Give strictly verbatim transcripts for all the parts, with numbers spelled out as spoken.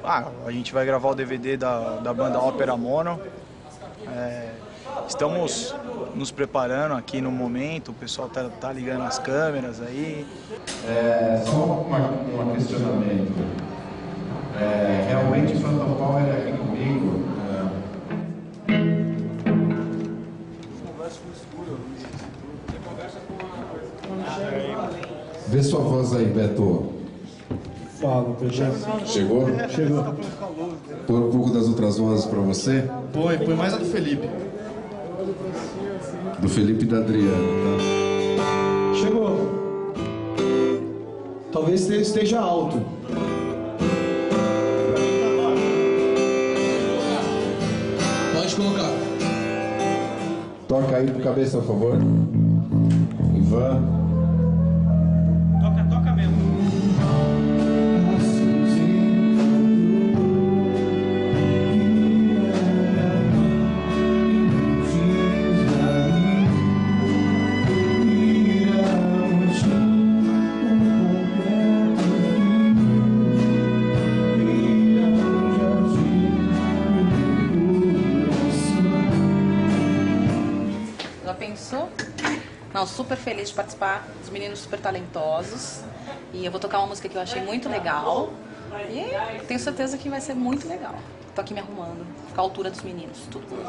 Ah, a gente vai gravar o D V D da, da banda Ópera Mono. É, estamos nos preparando aqui no momento, o pessoal tá, tá ligando as câmeras aí. É, só um questionamento. É, realmente o Phantom Power é aqui comigo? É... Vê sua voz aí, Beto. Fala, Pedro. Chegou? Chegou. Põe um pouco das outras vozes pra você? Põe, põe mais a do Felipe. Do Felipe e da Adriana, tá? Chegou. Talvez esteja alto. Pode colocar. Toca aí pro cabeça, por favor. Ivan. Toca, toca mesmo. Já pensou? Não, super feliz de participar, dos meninos super talentosos. E eu vou tocar uma música que eu achei muito legal. E tenho certeza que vai ser muito legal. Tô aqui me arrumando, ficar à altura dos meninos, tudo bonito.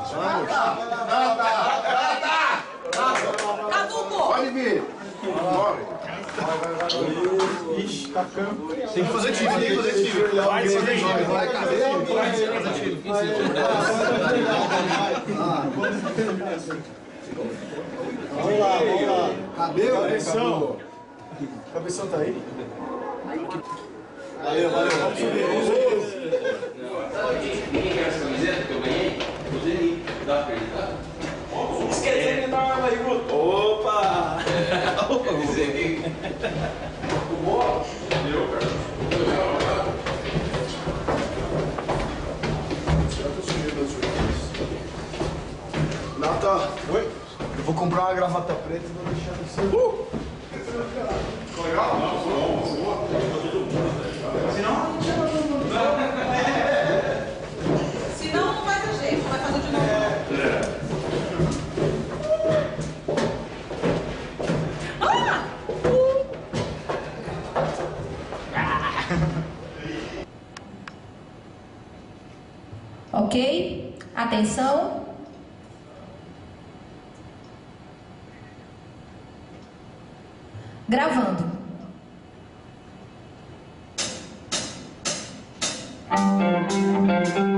Caduco! Pode vir! Ixi, tá ficando. Tem que fazer time, tem que fazer time. Vai fazer time. Vai fazer time. Vamos lá, vamos lá. Cadê o Cabeção? Cabeção tá aí? Valeu, valeu. Vamos subir, vamos subir. Ninguém quer essa camiseta que eu ganhei? Eu usei. Dá pra acreditar? Esquece de dar uma arma aí, Guto. Opa! Opa, usei. Boa? Deu, cara. Nata, oi? Eu vou comprar uma gravata preta e vou deixar no seu. Uh! Ficou legal? Não, não, boa. Senão, não chega todo mundo. Senão não vai ter jeito, vai fazer de novo. Ok? Atenção. Gravando.